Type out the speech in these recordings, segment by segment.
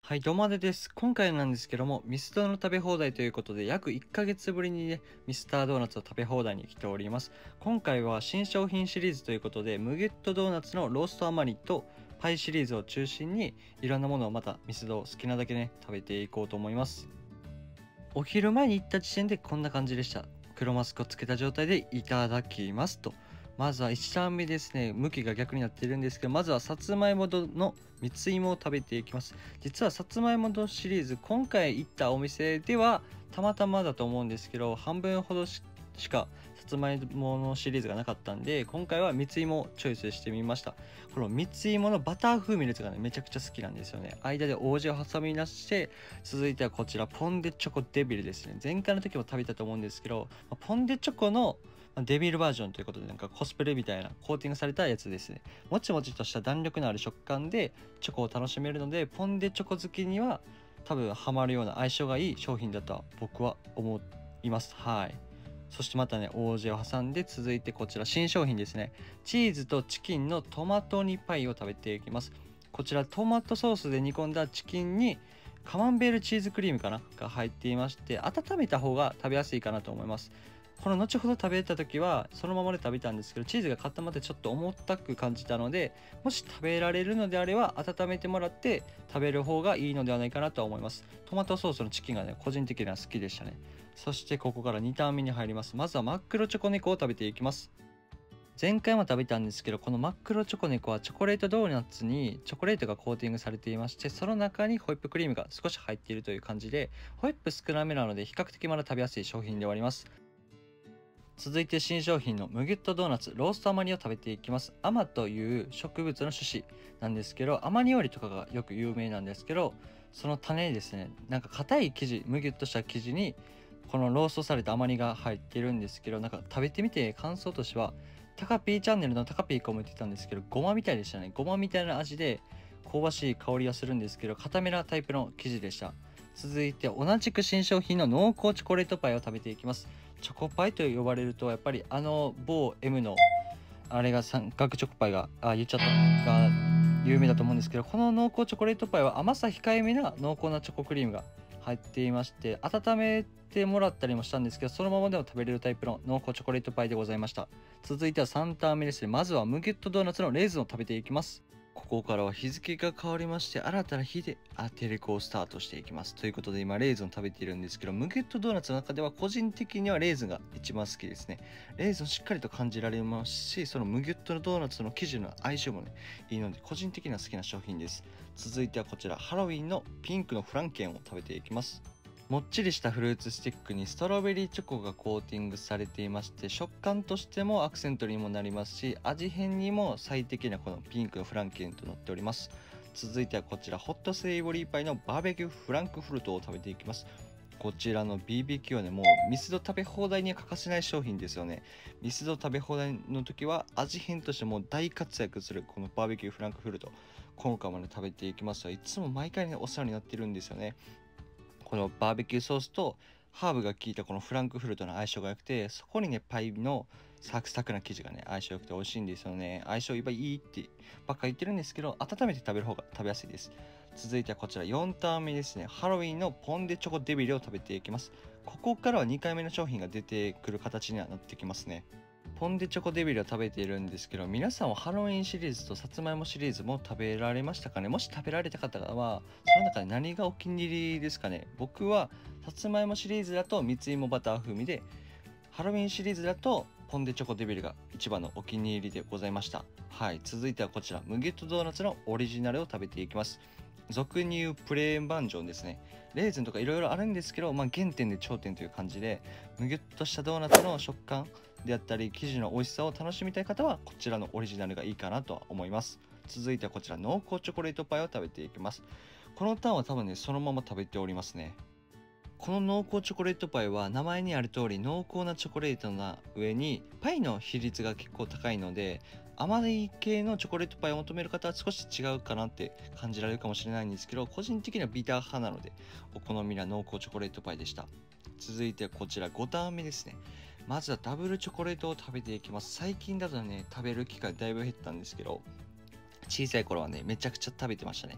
はい、どうもあでです。今回なんですけども、ミスドの食べ放題ということで、約1ヶ月ぶりにね、ミスタードーナツを食べ放題に来ております。今回は新商品シリーズということで、ムゲットドーナツのローストアマニとパイシリーズを中心に、いろんなものをまたミスド好きなだけね、食べていこうと思います。お昼前に行った時点でこんな感じでした。黒マスクをつけた状態でいただきますと。まずは1ターン目ですね。向きが逆になっているんですけど、まずはさつまいも丼の蜜芋を食べていきます。実はさつまいも丼シリーズ、今回行ったお店ではたまたまだと思うんですけど、半分ほどしかさつまいものシリーズがなかったんで、今回は蜜芋をチョイスしてみました。この蜜芋のバター風味のやつがね、めちゃくちゃ好きなんですよね。間で王子を挟み出して、続いてはこちらポンデチョコデビルですね。前回の時も食べたと思うんですけど、ポンデチョコのデビルバージョンということで、なんかコスプレみたいなコーティングされたやつですね。もちもちとした弾力のある食感でチョコを楽しめるので、ポンデチョコ好きには多分ハマるような相性がいい商品だとは僕は思います。はい。そしてまたね、オージェを挟んで、続いてこちら新商品ですね。チーズとチキンのトマト煮パイを食べていきます。こちらトマトソースで煮込んだチキンにカマンベールチーズクリームかなが入っていまして、温めた方が食べやすいかなと思います。この後ほど食べた時はそのままで食べたんですけど、チーズが固まってちょっと重たく感じたので、もし食べられるのであれば温めてもらって食べる方がいいのではないかなと思います。トマトソースのチキンがね、個人的には好きでしたね。そしてここから2ターン目に入ります。まずは真っ黒チョコネコを食べていきます。前回も食べたんですけど、この真っ黒チョコネコはチョコレートドーナツにチョコレートがコーティングされていまして、その中にホイップクリームが少し入っているという感じで、ホイップ少なめなので比較的まだ食べやすい商品ではあります。続いて新商品のムゲットドーナツローストアマニを食べていきます。アマという植物の種子なんですけど、アマニ料理とかがよく有名なんですけど、その種にですね、なんか硬い生地、むぎゅっとした生地にこのローストされたアマニが入っているんですけど、なんか食べてみて感想としては、タカピーチャンネルのタカピーコも言ってたんですけど、ごまみたいでしたね。ごまみたいな味で香ばしい香りがするんですけど、固めなタイプの生地でした。続いて同じく新商品の濃厚チョコレートパイを食べていきます。チョコパイと呼ばれると、やっぱり某 M のあれが三角チョコパイが言っちゃったが有名だと思うんですけど、この濃厚チョコレートパイは甘さ控えめな濃厚なチョコクリームが入っていまして、温めてもらったりもしたんですけど、そのままでも食べれるタイプの濃厚チョコレートパイでございました。続いては3ターン目ですね。まずはムゲットドーナツのレーズンを食べていきます。ここからは日付が変わりまして、新たな日でアテレコをスタートしていきます。ということで今レーズンを食べているんですけど、ムゲットドーナツの中では個人的にはレーズンが一番好きですね。レーズンしっかりと感じられますし、そのムゲットドーナツの生地の相性もね、いいので個人的には好きな商品です。続いてはこちらハロウィンのピンクのフランケンを食べていきます。もっちりしたフルーツスティックにストロベリーチョコがコーティングされていまして、食感としてもアクセントにもなりますし、味変にも最適なこのピンクのフランケンとなっております。続いてはこちらホットセイボリーパイのバーベキューフランクフルトを食べていきます。こちらの BBQ はね、もうミスド食べ放題には欠かせない商品ですよね。ミスド食べ放題の時は味変としても大活躍するこのバーベキューフランクフルト、今回まで食べていきますが、いつも毎回ねお世話になってるんですよね。このバーベキューソースとハーブが効いたこのフランクフルトの相性が良くて、そこにねパイのサクサクな生地がね相性良くて美味しいんですよね。相性いいってばっか言ってるんですけど、温めて食べる方が食べやすいです。続いてはこちら4ターン目ですね。ハロウィンのポンデチョコデビルを食べていきます。ここからは2回目の商品が出てくる形にはなってきますね。ポンデチョコデビルを食べているんですけど、皆さんはハロウィンシリーズとさつまいもシリーズも食べられましたかね。もし食べられた方はその中で何がお気に入りですかね。僕はさつまいもシリーズだと蜜芋バター風味で、ハロウィンシリーズだとポンデチョコデビルが一番のお気に入りでございました。はい、続いてはこちらムゲットドーナツのオリジナルを食べていきます。俗に言うプレーンバンジョンですね。レーズンとかいろいろあるんですけど、原点で頂点という感じで、むぎゅっとしたドーナツの食感であったり生地の美味しさを楽しみたい方はこちらのオリジナルがいいかなとは思います。続いてはこちら濃厚チョコレートパイを食べていきます。このターンは多分ねそのまま食べておりますね。この濃厚チョコレートパイは名前にある通り濃厚なチョコレートな上にパイの比率が結構高いので、甘い系のチョコレートパイを求める方は少し違うかなって感じられるかもしれないんですけど、個人的にはビター派なのでお好みな濃厚チョコレートパイでした。続いてこちら5ターン目ですね。まずはダブルチョコレートを食べていきます。最近だとね食べる機会だいぶ減ったんですけど、小さい頃はねめちゃくちゃ食べてましたね。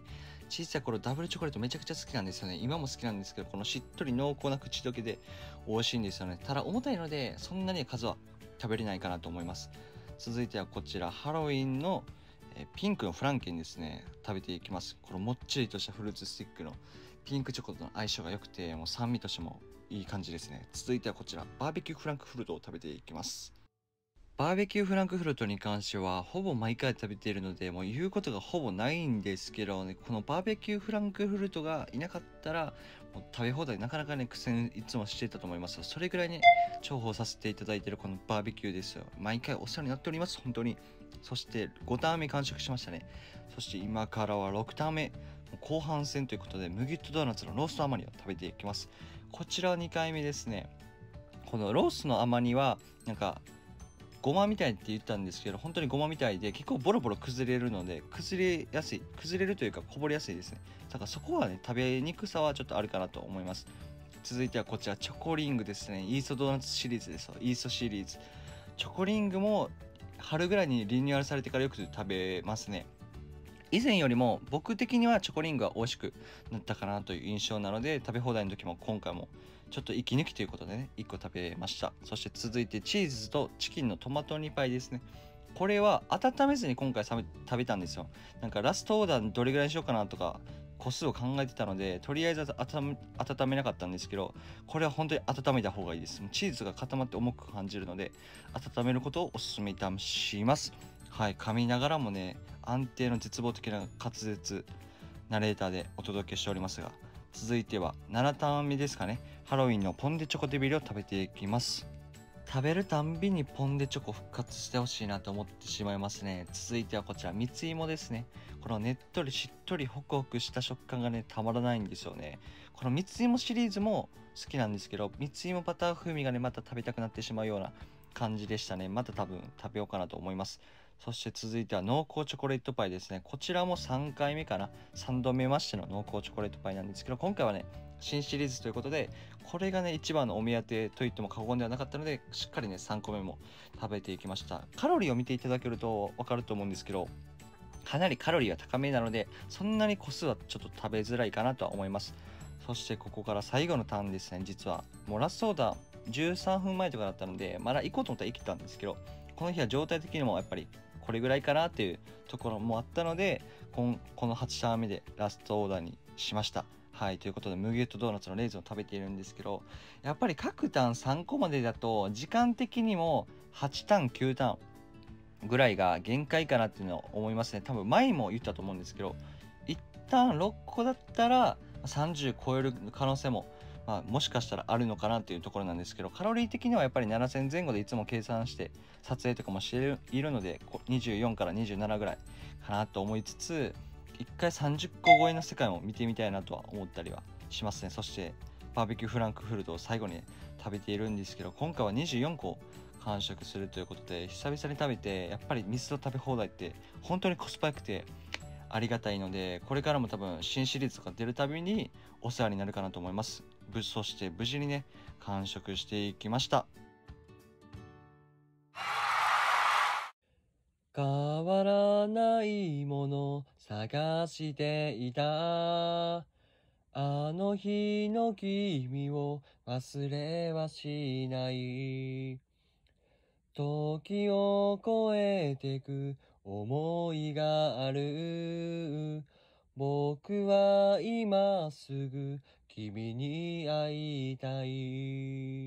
小さい頃ダブルチョコレートめちゃくちゃ好きなんですよね。今も好きなんですけど、このしっとり濃厚な口どけで美味しいんですよね。ただ重たいのでそんなに数は食べれないかなと思います。続いてはこちらハロウィンのピンクのフランケンですね。食べていきます。このもっちりとしたフルーツスティックのピンクチョコとの相性が良くて、もう酸味としてもいい感じですね。続いてはこちらバーベキューフランクフルトを食べていきます。バーベキューフランクフルトに関してはほぼ毎回食べているのでもう言うことがほぼないんですけどね、このバーベキューフランクフルトがいなかったらもう食べ放題なかなかね苦戦いつもしていたと思います。それぐらいね重宝させていただいているこのバーベキューですよ。毎回お世話になっております本当に。そして5ターン目完食しましたね。そして今からは6ターン目後半戦ということでムギュットドーナツのローストアマニを食べていきます。こちらは2回目ですね。このロースのアマニはなんかごまみたいって言ったんですけど本当にごまみたいで結構ボロボロ崩れるので崩れるというかこぼれやすいですね。だからそこはね食べにくさはちょっとあるかなと思います。続いてはこちらチョコリングですね。イーストドーナツシリーズです。イーストシリーズチョコリングも春ぐらいにリニューアルされてからよく食べますね。以前よりも僕的にはチョコリングが美味しくなったかなという印象なので食べ放題の時も今回もちょっと息抜きということでね1個食べました。そして続いてチーズとチキンのトマト煮パイですね。これは温めずに今回食べたんですよ。なんかラストオーダーどれぐらいにしようかなとか個数を考えてたのでとりあえず温めなかったんですけど、これは本当に温めた方がいいです。チーズが固まって重く感じるので温めることをお勧めいたします。はい、噛みながらもね安定の絶望的な滑舌ナレーターでお届けしておりますが、続いては7ターン目ですかね。ハロウィンのポンデチョコデビルを食べていきます。食べるたんびにポンデチョコ復活してほしいなと思ってしまいますね。続いてはこちら蜜芋ですね。このねっとりしっとりホクホクした食感がねたまらないんですよね。この蜜芋シリーズも好きなんですけど蜜芋バター風味がねまた食べたくなってしまうような感じでしたね。また多分食べようかなと思います。そして続いては濃厚チョコレートパイですね。こちらも3回目かな。3度目ましての濃厚チョコレートパイなんですけど今回はね新シリーズということでこれがね一番のお目当てと言っても過言ではなかったのでしっかりね3個目も食べていきました。カロリーを見ていただけると分かると思うんですけどかなりカロリーが高めなのでそんなに個数はちょっと食べづらいかなとは思います。そしてここから最後のターンですね。実はもうラストオーダー13分前とかだったのでまだ行こうと思ったら行けたんですけどこの日は状態的にもやっぱりこれぐらいかなっていうところもあったのでこの8ターン目でラストオーダーにしました。はい、ということでムギュットドーナツのレーズンを食べているんですけどやっぱり各ターン3個までだと時間的にも8ターン9ターンぐらいが限界かなっていうのは思いますね。多分前も言ったと思うんですけど一旦6個だったら30超える可能性も、もしかしたらあるのかなっていうところなんですけどカロリー的にはやっぱり7000前後でいつも計算して撮影とかもしているので24から27ぐらいかなと思いつつ一回30個超えの世界も見てみたいなとは思ったりはしますね。そしてバーベキューフランクフルトを最後に食べているんですけど今回は24個完食するということで久々に食べてやっぱりミスド食べ放題って本当にコスパ良くてありがたいのでこれからも多分新シリーズが出るたびにお世話になるかなと思います。そして無事にね完食していきました。変わらないもの探していたあの日の君を忘れはしない時を超えてく思いがある僕は今すぐ君に会いたい